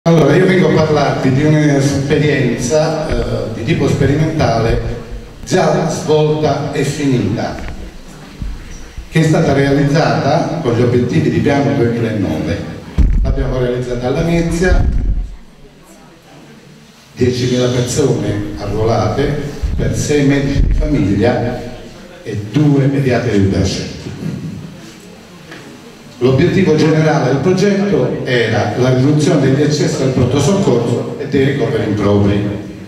Allora, io vengo a parlarvi di un'esperienza di tipo sperimentale già svolta e finita, che è stata realizzata con gli obiettivi di piano 2009. L'abbiamo realizzata a Lamezia, 10.000 persone arruolate per 6 medici di famiglia e 2 pediatri di pazienti. L'obiettivo generale del progetto era la riduzione degli accessi al pronto soccorso e dei ricoveri impropri.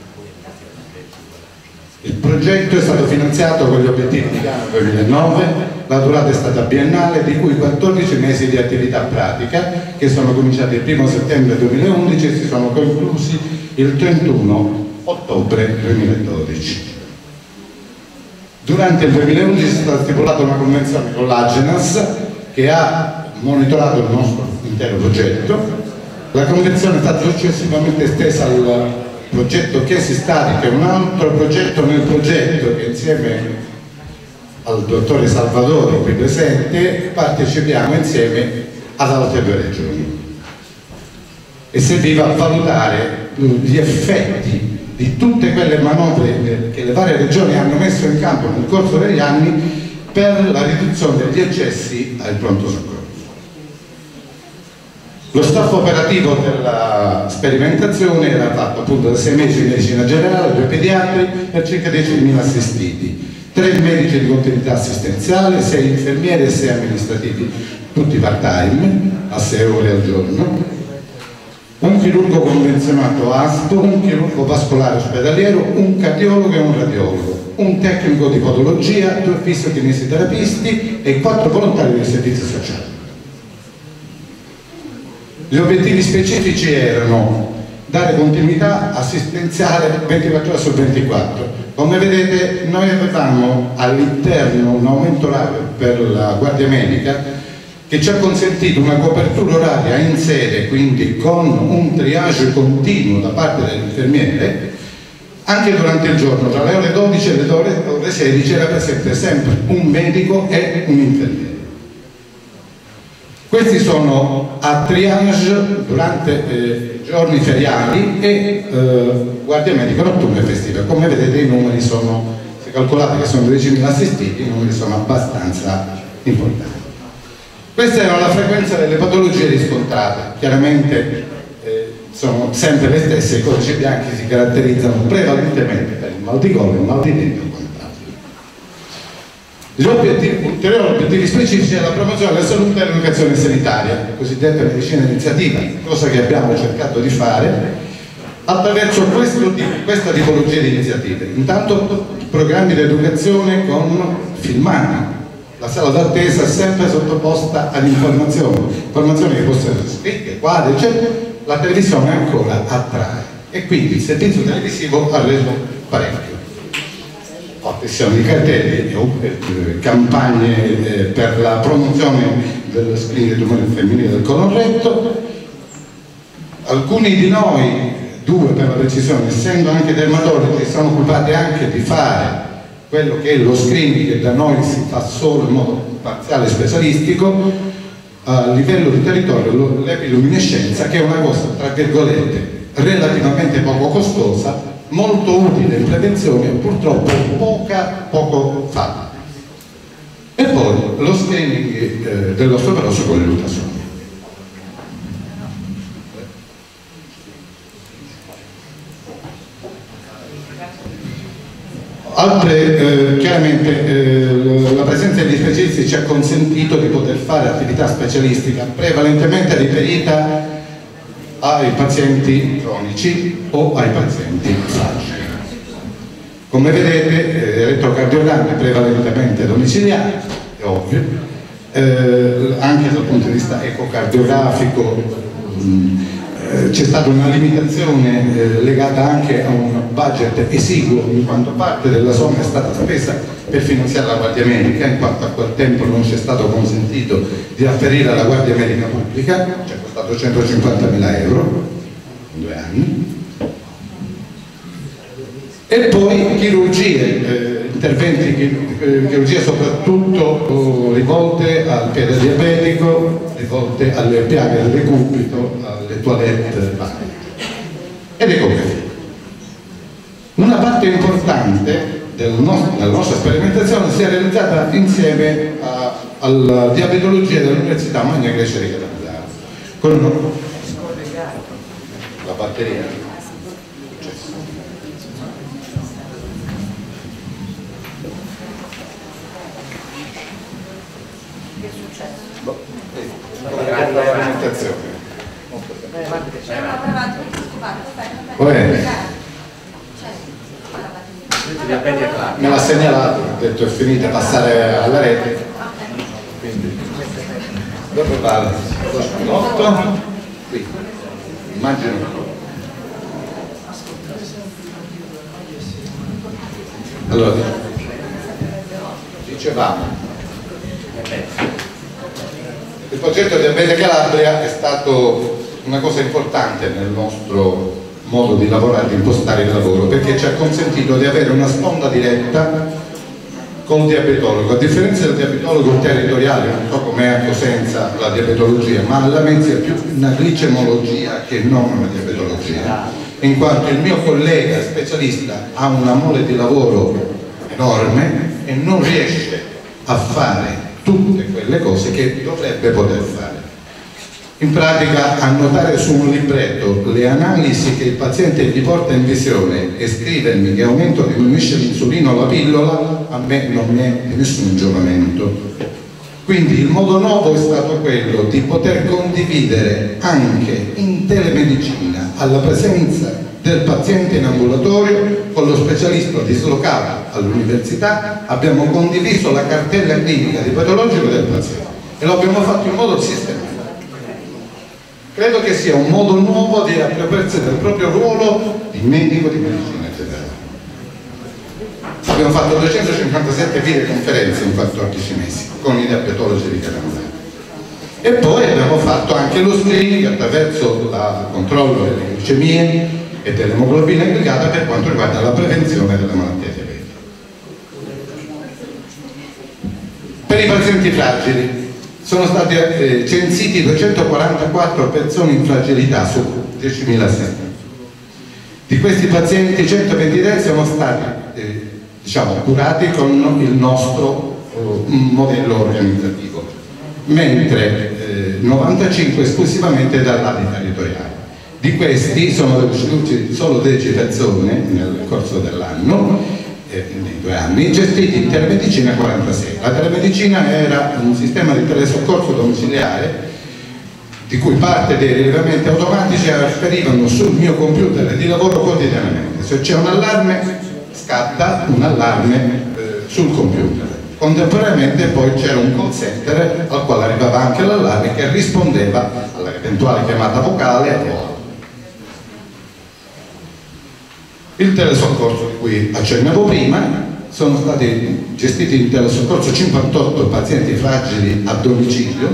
Il progetto è stato finanziato con gli obiettivi di piano 2009, la durata è stata biennale, di cui 14 mesi di attività pratica che sono cominciati il 1 settembre 2011 e si sono conclusi il 31 ottobre 2012. Durante il 2011 è stata stipulata una convenzione con l'Agenas che ha monitorato il nostro intero progetto. La convenzione è stata successivamente estesa al progetto Chiesi Stati, che è un altro progetto nel progetto che insieme al dottore Salvadori qui presente partecipiamo insieme ad altre 2 regioni e serviva a valutare gli effetti di tutte quelle manovre che le varie regioni hanno messo in campo nel corso degli anni per la riduzione degli accessi al pronto soccorso. Lo staff operativo della sperimentazione era fatto appunto da 6 medici di medicina generale, 2 pediatri per circa 10.000 assistiti, 3 medici di continuità assistenziale, 6 infermieri e 6 amministrativi, tutti part-time, a 6 ore al giorno, un chirurgo convenzionato ASPO, un chirurgo vascolare ospedaliero, un cardiologo e un radiologo, un tecnico di podologia, 2 fisiokinesiterapisti e 4 volontari del servizio sociale. Gli obiettivi specifici erano dare continuità assistenziale 24 ore su 24. Come vedete noi avevamo all'interno un aumento orario per la guardia medica che ci ha consentito una copertura oraria in sede, quindi con un triage continuo da parte dell'infermiere. Anche durante il giorno, tra le ore 12 e le ore 16, era presente sempre un medico e un infermiere. Questi sono a triage durante giorni feriali e guardia medica notturna e festiva. Come vedete i numeri sono, se calcolate che sono 10.000 assistiti, i numeri sono abbastanza importanti. Questa era la frequenza delle patologie riscontrate. Chiaramente sono sempre le stesse, i codici bianchi si caratterizzano prevalentemente per il mal di collo, il mal di dente e quant'altro. Gli ulteriori obiettivi specifici è la promozione della salute e l'educazione sanitaria, la cosiddetta medicina iniziativa, cosa che abbiamo cercato di fare attraverso questa tipologia di iniziative. Intanto programmi di educazione con filmati, la sala d'attesa è sempre sottoposta ad informazioni che possono essere scritte, quadri, eccetera. La televisione ancora attrae e quindi il servizio televisivo ha reso parecchio. Appessione di cartelli, campagne per la promozione dello screening del tumore femminile del colon retto. Alcuni di noi, 2 per la precisione, essendo anche dermatologi, sono occupati anche di fare quello che è lo screening che da noi si fa solo in modo parziale e specialistico. A livello di territorio l'epiluminescenza, che è una cosa tra virgolette relativamente poco costosa, molto utile in prevenzione, purtroppo poco fatta. E poi lo screening dell'osteoporosi con l'ultrasonico. Chiaramente la presenza degli specialisti ci ha consentito di poter fare attività specialistica prevalentemente riferita ai pazienti cronici o ai pazienti fragili. Come vedete, elettrocardiogrammi prevalentemente domiciliari, è ovvio, anche dal punto di vista ecocardiografico c'è stata una limitazione legata anche a un budget esiguo, in quanto parte della somma è stata spesa per finanziare la guardia medica, in quanto a quel tempo non ci è stato consentito di afferire alla guardia medica pubblica, ci è costato 150.000 euro in 2 anni. E poi chirurgie, interventi, chirurgie soprattutto rivolte al piede diabetico, rivolte alle piaghe del decubito, alle toilette varie ed ecografia. Una parte importante della nostra sperimentazione si è realizzata insieme alla diabetologia dell'Università Magna Grecia di Catanzaro con la batteria. Me l'ha segnalato, ha detto è finita, passare alla rete, quindi dopo vale lo spinotto qui, immagino. Allora dicevamo, il progetto Diabete Calabria è stato una cosa importante nel nostro modo di lavorare, di impostare il lavoro, perché ci ha consentito di avere una sponda diretta col diabetologo. A differenza del diabetologo territoriale, non so com'è a Cosenza la diabetologia, ma alla Lamezia è più una glicemologia che non una diabetologia, in quanto il mio collega specialista ha una mole di lavoro enorme e non riesce a fare tutte quelle cose che dovrebbe poter fare. In pratica, annotare su un libretto le analisi che il paziente gli porta in visione e scrivermi che aumento o diminuisce l'insulina o la pillola, a me non è di nessun giovamento. Quindi il modo nuovo è stato quello di poter condividere anche in telemedicina, alla presenza del paziente in ambulatorio, con lo specialista dislocato all'università, abbiamo condiviso la cartella clinica di patologico del paziente e lo abbiamo fatto in modo sistematico. Credo che sia un modo nuovo di appropriarsi del proprio ruolo di medico di medicina generale. Abbiamo fatto 257 videoconferenze in 14 mesi con i diabetologi di Catanzaro. E poi abbiamo fatto anche lo screening attraverso il controllo delle glicemie e dell'emoglobina glicata per quanto riguarda la prevenzione delle malattie diabetiche. Per i pazienti fragili sono stati censiti 244 persone in fragilità su 10.000 assistenti. Di questi pazienti 123 sono stati curati con il nostro modello organizzativo, mentre 95 esclusivamente dall'ADI territoriale. Di questi sono deceduti solo 10 persone nel corso dell'anno, nei 2 anni, gestiti in telemedicina 46. La telemedicina era un sistema di telesoccorso domiciliare di cui parte dei rilevamenti automatici afferivano sul mio computer di lavoro quotidianamente. Se c'è un allarme, scatta un allarme sul computer. Contemporaneamente poi c'era un call center al quale arrivava anche l'allarme che rispondeva all'eventuale chiamata vocale o altro. Il telesoccorso di cui accennavo prima, sono stati gestiti in telesoccorso 58 pazienti fragili a domicilio,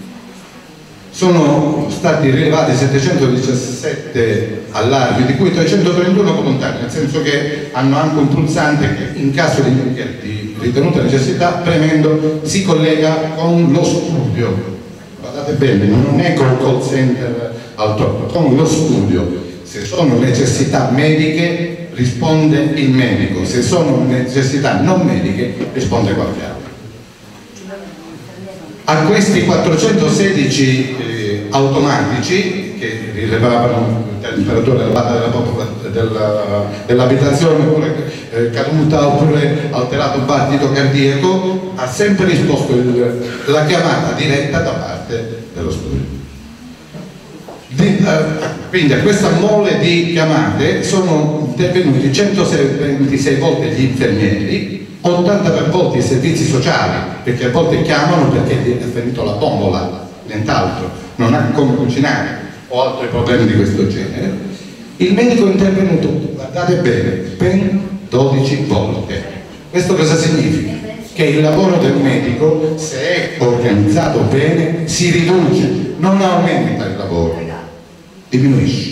sono stati rilevati 717 allarmi, di cui 331 volontari, nel senso che hanno anche un pulsante che in caso di ritenuta necessità, premendo, si collega con lo studio. Guardate bene, non è col call center al top, con lo studio. Se sono necessità mediche risponde il medico, se sono necessità non mediche risponde qualche altro. A questi 416 automatici che rilevavano la temperatura elevata dell'abitazione oppure caduta oppure alterato battito cardiaco, ha sempre risposto la chiamata diretta da parte dello studio. Quindi a questa mole di chiamate sono intervenuti 126 volte gli infermieri, 80 per volte i servizi sociali, perché a volte chiamano perché gli è finito la bombola, nient'altro, non ha come cucinare o altri problemi di questo genere. Il medico è intervenuto, guardate bene, ben 12 volte. Questo cosa significa? Che il lavoro del medico, se è organizzato bene, si riduce, non aumenta il lavoro, diminuisce.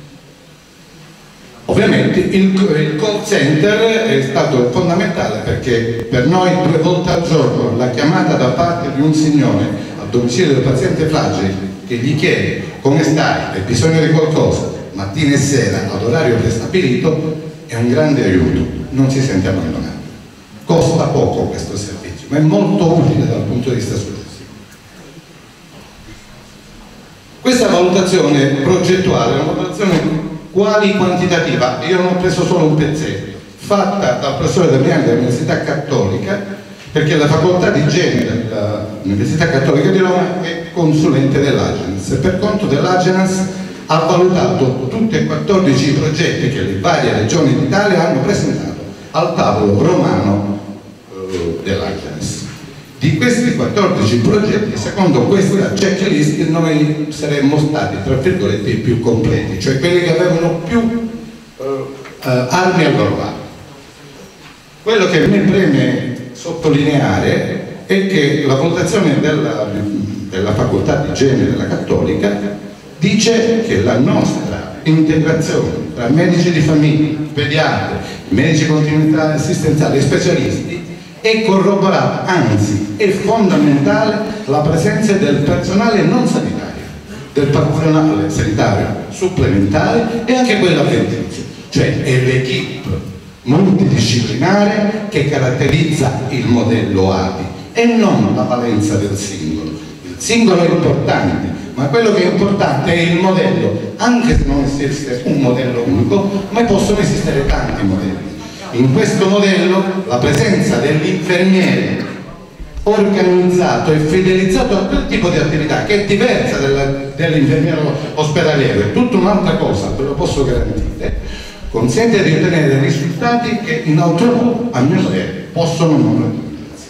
Ovviamente il call center è stato fondamentale perché per noi 2 volte al giorno la chiamata da parte di un signore al domicilio del paziente fragile che gli chiede come stai, hai bisogno di qualcosa, mattina e sera ad orario prestabilito, è un grande aiuto, non si sente abbandonato. Costa poco questo servizio, ma è molto utile dal punto di vista successivo. Questa valutazione progettuale è una valutazione quantitativa, io non ho preso solo un pezzetto, fatta dal professore Damiani dell'Università Cattolica, perché la facoltà di igiene dell'Università Cattolica di Roma è consulente dell'Agenas e per conto dell'Agenas ha valutato tutti e 14 i progetti che le varie regioni d'Italia hanno presentato al tavolo romano dell'Agenas. Di questi 14 progetti, secondo questa checklist, noi saremmo stati, tra virgolette, i più completi, cioè quelli che avevano più armi al loro arco. Quello che mi preme sottolineare è che la valutazione della facoltà di igiene della Cattolica dice che la nostra integrazione tra medici di famiglia, pediatri, medici continuità assistenziali e specialisti è corroborata, anzi è fondamentale la presenza del personale non sanitario, del personale sanitario supplementare e anche quello avventizio, cioè è l'equipe multidisciplinare che caratterizza il modello ADI e non la valenza del singolo. Il singolo è importante, ma quello che è importante è il modello, anche se non esiste un modello unico, ma possono esistere tanti modelli. In questo modello la presenza dell'infermiere organizzato e fidelizzato a quel tipo di attività che è diversa dell'infermiere ospedaliero, è tutta un'altra cosa, ve lo posso garantire, consente di ottenere risultati che in altro modo, a mio parere, possono non raggiungersi.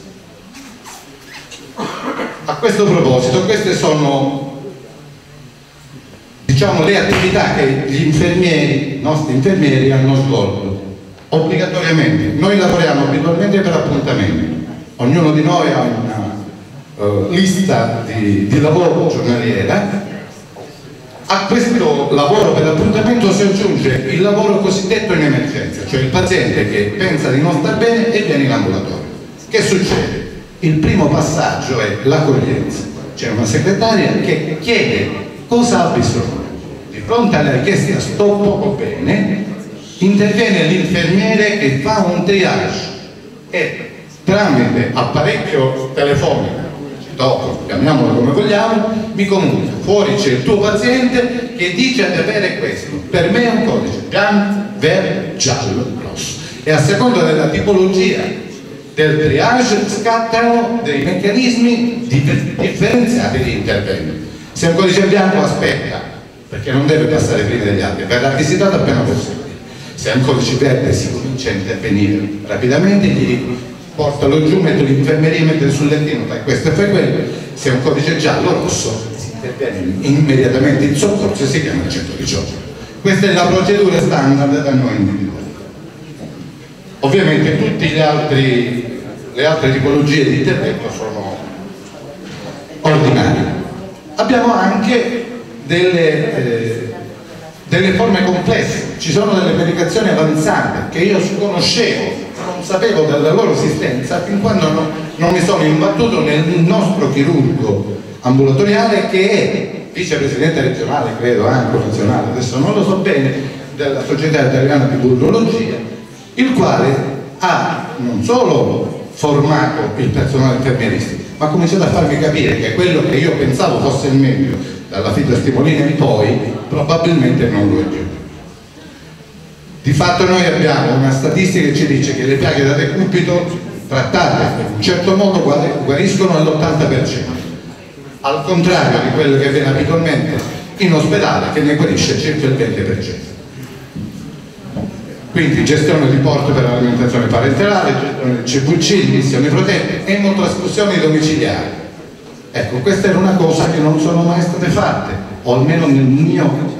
A questo proposito, queste sono, diciamo, le attività che gli infermieri, i nostri infermieri, hanno svolto obbligatoriamente. Noi lavoriamo abitualmente per appuntamenti, ognuno di noi ha una lista di lavoro giornaliera. A questo lavoro per appuntamento si aggiunge il lavoro cosiddetto in emergenza, cioè il paziente che pensa di non star bene e viene in ambulatorio. Che succede? Il primo passaggio è l'accoglienza. C'è una segretaria che chiede cosa ha bisogno. Di fronte alla richiesta sto poco bene, interviene l'infermiere che fa un triage e tramite apparecchio telefonico, dopo chiamiamolo come vogliamo, mi comunica: fuori c'è il tuo paziente che dice di avere questo, per me è un codice bianco, verde, giallo, rosso, e a seconda della tipologia del triage scattano dei meccanismi differenziati di intervento. Se è un codice bianco aspetta, perché non deve passare prima degli altri, verrà visitato appena possibile. Se è un codice verde si comincia a intervenire rapidamente, gli portalo giù, mette l'infermeria, mette sul lettino, fai questo e fai quello. Se è un codice giallo rosso si interviene immediatamente in soccorso e si chiama il 118. Questa è la procedura standard da noi individuata. Ovviamente tutte le altre tipologie di intervento sono ordinarie. Abbiamo anche delle forme complesse, ci sono delle medicazioni avanzate che io conoscevo, non sapevo della loro esistenza fin quando non mi sono imbattuto nel nostro chirurgo ambulatoriale, che è vicepresidente regionale, credo anche nazionale, adesso non lo so bene, della Società Italiana di Burologia, il quale ha non solo formato il personale infermieristico, ma ha cominciato a farmi capire che quello che io pensavo fosse il meglio dalla fibrostimolina in poi probabilmente non lo è più. Di fatto noi abbiamo una statistica che ci dice che le piaghe da decubito trattate in un certo modo guariscono all'80%, al contrario di quello che avviene abitualmente in ospedale, che ne guarisce circa il 20%. Quindi gestione di porto per l'alimentazione parenterale, gestione del CVC, missioni protette, emotrasfusioni domiciliari. Ecco, questa era una cosa che non sono mai state fatte, o almeno nel mio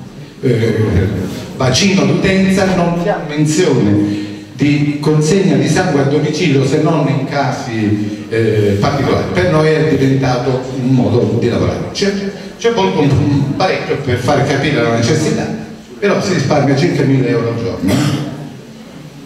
bacino d'utenza non si ha menzione di consegna di sangue a domicilio, se non in casi particolari. Per noi è diventato un modo di lavorare. C'è voluto un parecchio per far capire la necessità, però si risparmia circa 1.000 euro al giorno.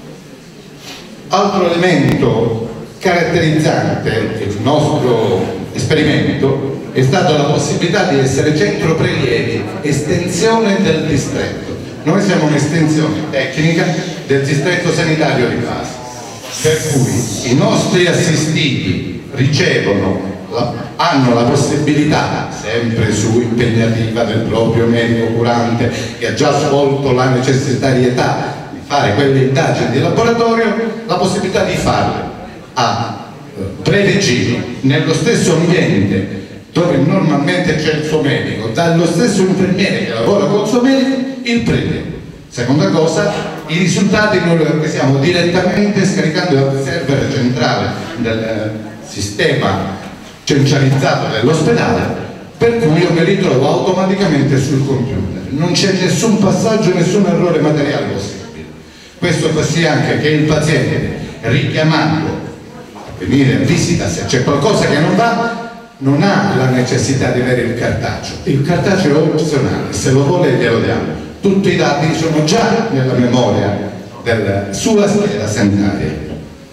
Altro elemento caratterizzante il nostro esperimento è stata la possibilità di essere centro prelievi, estensione del distretto. Noi siamo un'estensione tecnica del distretto sanitario di base, per cui i nostri assistiti hanno la possibilità, sempre su impegnativa del proprio medico curante che ha già svolto la necessitarietà di fare quelle indagini di laboratorio, la possibilità di farle a breve giro, nello stesso ambiente dove normalmente c'è il suo medico, dallo stesso infermiere che lavora con il suo medico, il prelievo. Seconda cosa, i risultati noi li acquisiamo direttamente scaricando dal server centrale del sistema centralizzato dell'ospedale, per cui io me li trovo automaticamente sul computer. Non c'è nessun passaggio, nessun errore materiale possibile. Questo fa sì anche che il paziente, richiamato a venire a visita se c'è qualcosa che non va, non ha la necessità di avere il cartaceo. Il cartaceo è opzionale, se lo vuole glielo diamo. Tutti i dati sono già nella memoria della sua scheda sanitaria.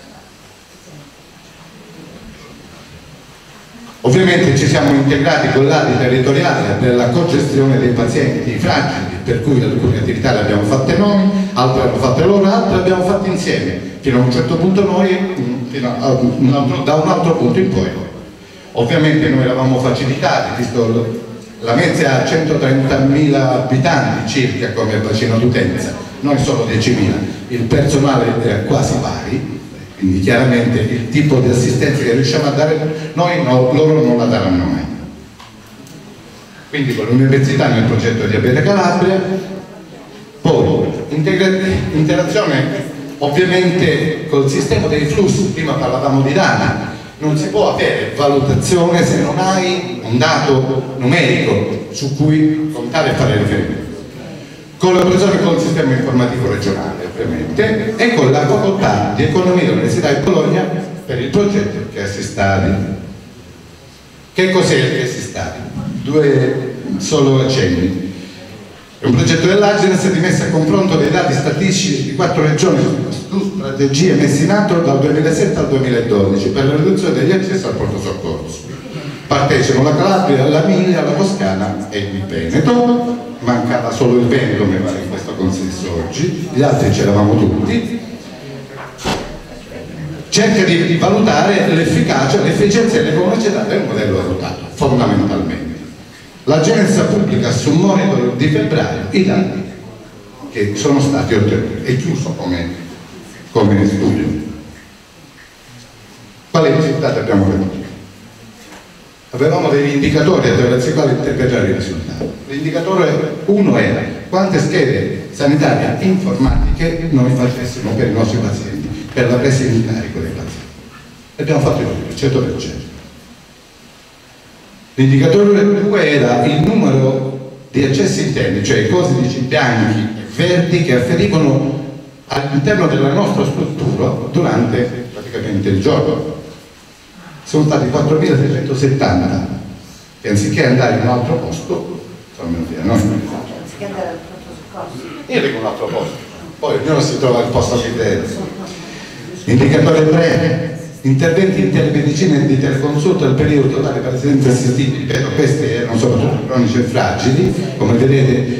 Ovviamente ci siamo integrati con l'ADI territoriale per la cogestione dei pazienti fragili, per cui alcune attività le abbiamo fatte noi, altre hanno fatte loro, altre le abbiamo fatte insieme, fino a un certo punto noi, da un altro punto in poi. Ovviamente noi eravamo facilitati, visto la Lamezia ha 130.000 abitanti circa come bacino d'utenza, noi solo 10.000, il personale è quasi pari, quindi chiaramente il tipo di assistenza che riusciamo a dare noi loro non la daranno mai. Quindi con l'università nel progetto Diabete Calabria, poi interazione ovviamente col sistema dei flussi, prima parlavamo di dati. Non si può avere valutazione se non hai un dato numerico su cui contare e fare riferimento. Collaborazione con il sistema informativo regionale ovviamente e con la facoltà di economia dell'Università di Bologna per il progetto Chiesi Stadi. Che cos'è il Chiesi Stadi? Due solo accenni. È un progetto dell'Agenas di messa a confronto dei dati statistici di 4 regioni su strategie messe in atto dal 2007 al 2012 per la riduzione degli accessi al pronto soccorso. Partecipano la Calabria, l'Emilia, la Toscana e il Veneto. Mancava solo il Veneto, mi pare, in questo consesso oggi, gli altri c'eravamo tutti. Cerca di valutare l'efficacia, l'efficienza e l'economicità del modello adottato, fondamentalmente. L'Agenas pubblica su monitor di febbraio i dati che sono stati ottenuti, è chiuso come studio. Quali risultati abbiamo ottenuto? Avevamo degli indicatori attraverso i quali interpretare i risultati. L'indicatore 1 era quante schede sanitarie informatiche noi facessimo per i nostri pazienti, per la presa in carico dei pazienti. E abbiamo fatto il 100%. L'indicatore 2 era il numero di accessi interni, cioè i codici bianchi e verdi che afferivano all'interno della nostra struttura durante praticamente il giorno. Sono stati 4.670 che anziché andare in un altro posto sono venuti a noi. Anziché andare al pronto soccorso? Io dico un altro posto, poi ognuno si trova il posto che deve. Indicatore 3. Interventi in telemedicina e di teleconsulto al periodo totale per pazienti assistiti, ripeto, questi erano soprattutto cronici e fragili, come vedete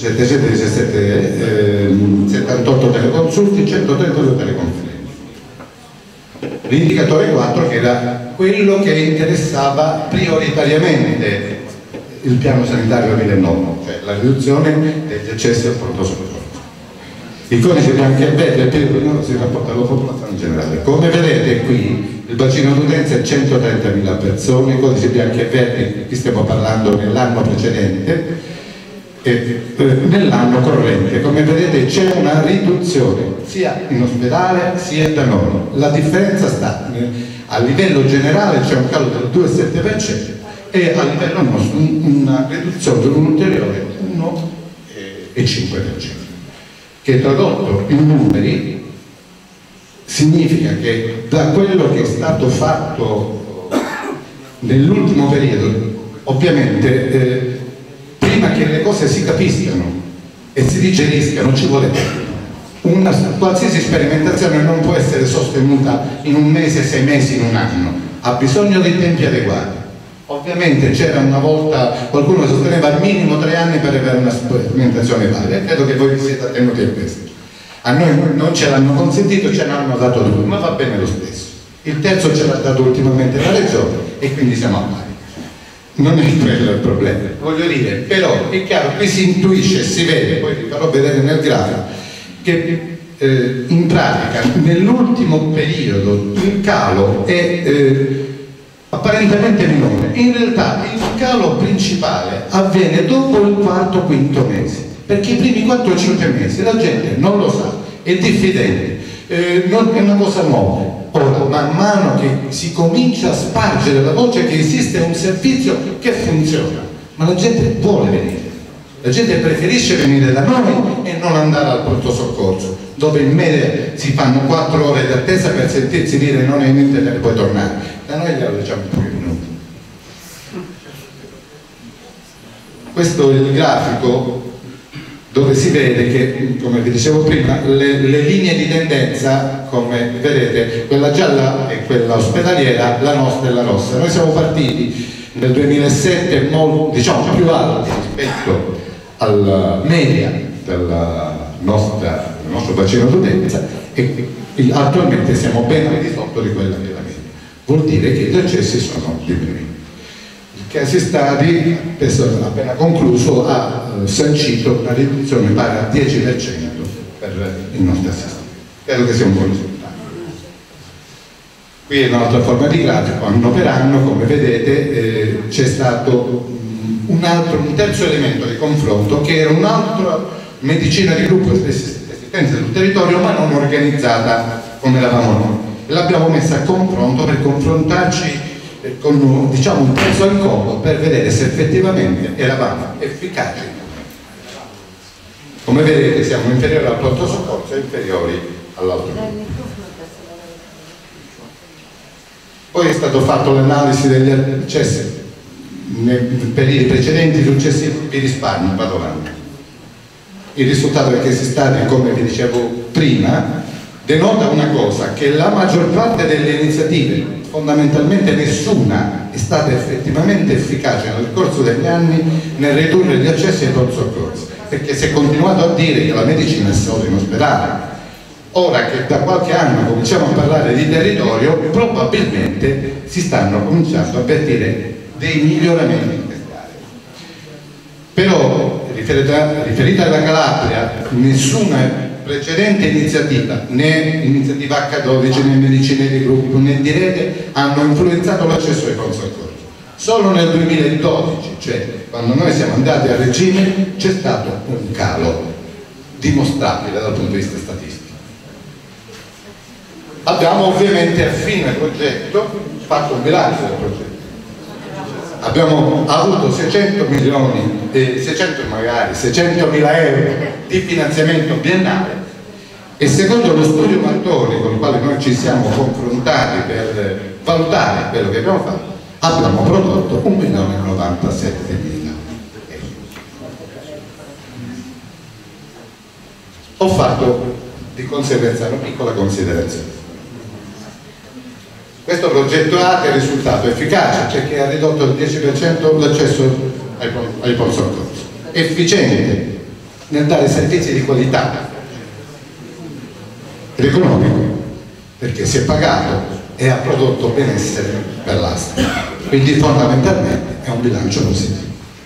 78 teleconsulti, 132 teleconferenze. L'indicatore 4 che era quello che interessava prioritariamente il piano sanitario 2009, cioè la riduzione degli accessi al pronto soccorso. Il codice bianco e verde periodo si rapporta alla popolazione in generale. Come vedete qui il bacino d'utenza è 130.000 persone, il codice bianco e verde, qui stiamo parlando nell'anno precedente e nell'anno corrente. Come vedete c'è una riduzione sia in ospedale sia da noi. La differenza sta a livello generale, c'è un calo del 2,7% e a livello nostro una riduzione di un ulteriore 1,5%. che tradotto in numeri significa che da quello che è stato fatto nell'ultimo periodo, ovviamente prima che le cose si capiscano e si digeriscano ci vuole tempo. Una qualsiasi sperimentazione non può essere sostenuta in un mese, 6 mesi, in un anno, ha bisogno di tempi adeguati. Ovviamente c'era una volta qualcuno che sosteneva al minimo 3 anni per avere una sperimentazione valida, credo che voi vi siete attenuti a questo. A noi non ce l'hanno consentito, ce l'hanno dato 2, ma va bene lo stesso. Il terzo ce l'ha dato ultimamente la Regione e quindi siamo a pari. Non è quello il problema, voglio dire, però è chiaro, qui si intuisce, si vede, poi vi farò vedere nel grafico, che in pratica nell'ultimo periodo il calo è apparentemente minore. In realtà il calo principale avviene dopo il quarto, quinto mese, perché i primi 4-5 mesi la gente non lo sa, è diffidente, non è una cosa nuova. Ora, man mano che si comincia a spargere la voce che esiste un servizio che funziona, ma la gente vuole venire, la gente preferisce venire da noi e non andare al pronto soccorso, dove in media si fanno 4 ore di attesa per sentirsi dire non hai niente, te ne puoi tornare. Da noi glielo diciamo in pochi minuti. Questo è il grafico dove si vede che, come vi dicevo prima, le linee di tendenza, come vedete, quella gialla è quella ospedaliera, la nostra è la rossa. Noi siamo partiti nel 2007 diciamo più alti rispetto alla media del nostro bacino d'utenza e attualmente siamo ben al di sotto di quella che è la media. Vuol dire che gli accessi sono diminuiti. Il case study, appena concluso, ha sancito una riduzione pari al 10% per i nostri assistenti. Credo che sia un buon risultato. Qui è un'altra forma di grafico, anno per anno, come vedete c'è stato un terzo elemento di confronto che era un'altra medicina di gruppo di assistenza sul territorio, ma non organizzata come eravamo noi. L'abbiamo messa a confronto per confrontarci con diciamo un prezzo al collo per vedere se effettivamente eravamo efficaci. Come vedete siamo inferiori al pronto soccorso e inferiori all'altro. Poi è stato fatto l'analisi degli accessi nei periodi precedenti, successivi, vi risparmio, vado avanti. Il risultato è che si sta, come vi dicevo prima, denota una cosa, che la maggior parte delle iniziative, fondamentalmente nessuna, è stata effettivamente efficace nel corso degli anni nel ridurre gli accessi ai pronto soccorso, perché si è continuato a dire che la medicina è solo in ospedale. Ora che da qualche anno cominciamo a parlare di territorio, probabilmente si stanno cominciando a avvertire dei miglioramenti in queste aree. Però, riferita alla Calabria, nessuna precedente iniziativa, né iniziativa H12, né medicine di gruppo, né di rete, hanno influenzato l'accesso ai pronto soccorso. Solo nel 2012, cioè quando noi siamo andati a regime, c'è stato un calo dimostrabile dal punto di vista statistico. Abbiamo ovviamente a fine progetto fatto un bilancio del progetto. Abbiamo avuto 600 milioni, 600.000 euro di finanziamento biennale e secondo lo studio Martoni con il quale noi ci siamo confrontati per valutare quello che abbiamo fatto, abbiamo prodotto 1.097.000 euro. Ho fatto di conseguenza una piccola considerazione. Questo progetto A è risultato efficace perché ha ridotto il 10% l'accesso ai pronto soccorso, efficiente nel dare servizi di qualità ed economico perché si è pagato e ha prodotto benessere per l'asta, quindi fondamentalmente è un bilancio positivo.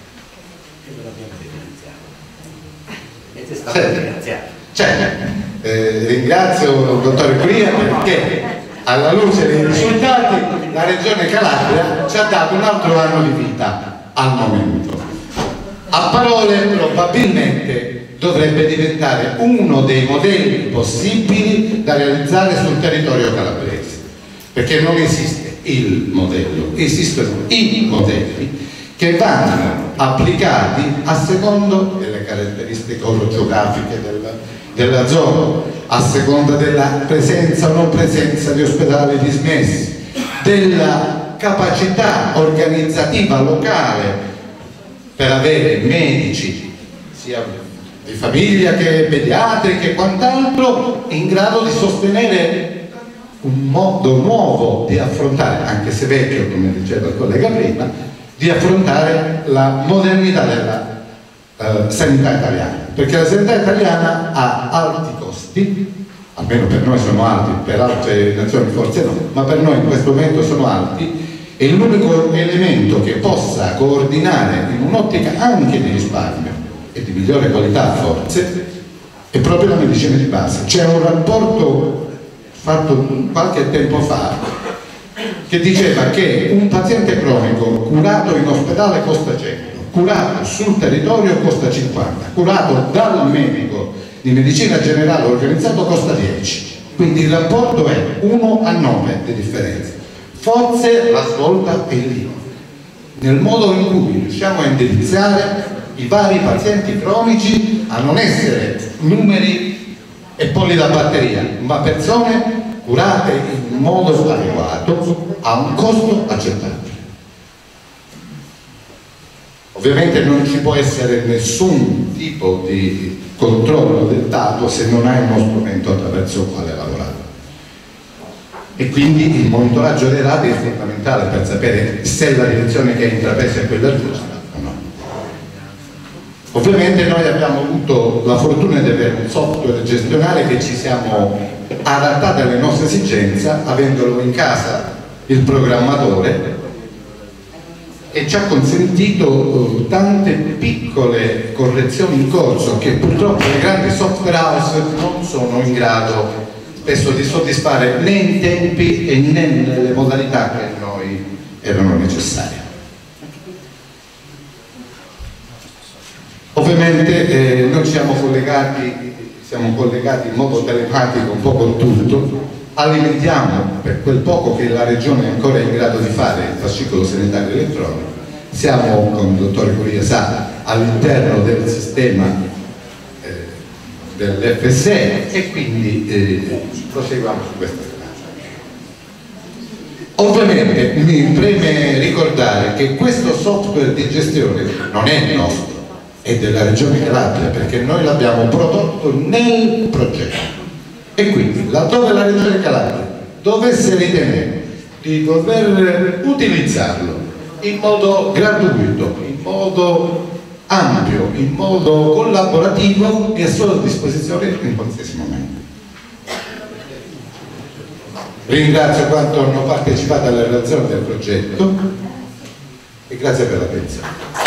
Ringrazio il dottore Curia perché alla luce dei risultati la Regione Calabria ci ha dato un altro anno di vita al momento. A parole probabilmente dovrebbe diventare uno dei modelli possibili da realizzare sul territorio calabrese, perché non esiste il modello, esistono i modelli che vanno applicati a secondo delle caratteristiche orogeografiche della zona, a seconda della presenza o non presenza di ospedali dismessi, della capacità organizzativa locale per avere medici sia di famiglia che pediatri che quant'altro in grado di sostenere un modo nuovo di affrontare, anche se vecchio come diceva il collega prima, di affrontare la modernità della sanità italiana, perché la sanità italiana ha alti costi, almeno per noi sono alti, per altre nazioni forse no, ma per noi in questo momento sono alti, e l'unico elemento che possa coordinare in un'ottica anche di risparmio e di migliore qualità forse è proprio la medicina di base. C'è un rapporto fatto qualche tempo fa che diceva che un paziente cronico curato in ospedale costa 100, curato sul territorio costa 50, curato dal medico di medicina generale organizzato costa 10. Quindi il rapporto è 1 a 9 di differenza. Forse la svolta è lì, nel modo in cui riusciamo a indirizzare i vari pazienti cronici a non essere numeri e polli da batteria, ma persone curate in modo adeguato a un costo accettabile. Ovviamente non ci può essere nessun tipo di controllo del dato se non hai uno strumento attraverso il quale lavorare. E quindi il monitoraggio dei dati è fondamentale per sapere se la direzione che è intrapresa è quella giusta o no. Ovviamente noi abbiamo avuto la fortuna di avere un software gestionale che ci siamo adattati alle nostre esigenze, avendolo in casa il programmatore, e ci ha consentito tante piccole correzioni in corso che purtroppo le grandi software house non sono in grado spesso di soddisfare né in tempi e né nelle modalità che a noi erano necessarie. Ovviamente noi siamo collegati in modo telematico un po' con tutto, alimentiamo per quel poco che la regione è ancora in grado di fare il fascicolo sanitario elettronico, siamo, come il dottore Curia sa, all'interno del sistema dell'FSE e quindi proseguiamo su questa strada. Ovviamente mi preme ricordare che questo software di gestione non è il nostro, è della Regione Calabria, perché noi l'abbiamo prodotto nel progetto, e quindi laddove la Regione Calabria dovesse ritenere di dover utilizzarlo in modo gratuito, in modo ampio, in modo collaborativo, è solo a disposizione in qualsiasi momento. Ringrazio quanto hanno partecipato alla realizzazione del progetto e grazie per l'attenzione.